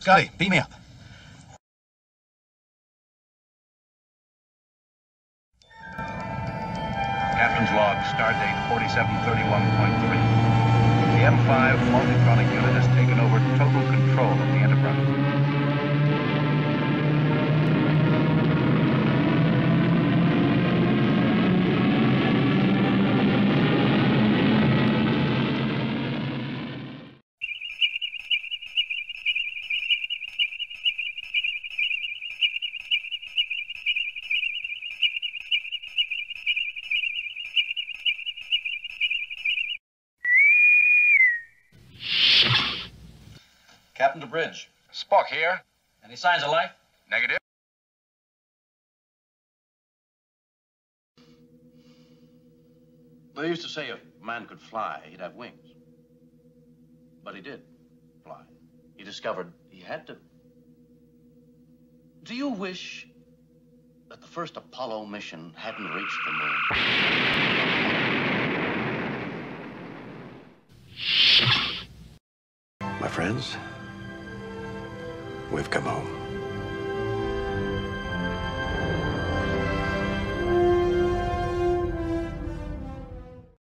Scotty, beat me up. Captain's log, start date 4731.3. The M5 multitronic unit has taken over total control of the Enterprise. Captain to bridge. Spock here. Any signs of life? Negative. They used to say if a man could fly, he'd have wings. But he did fly. He discovered he had to. Do you wish that the first Apollo mission hadn't reached the moon? My friends, we've come home.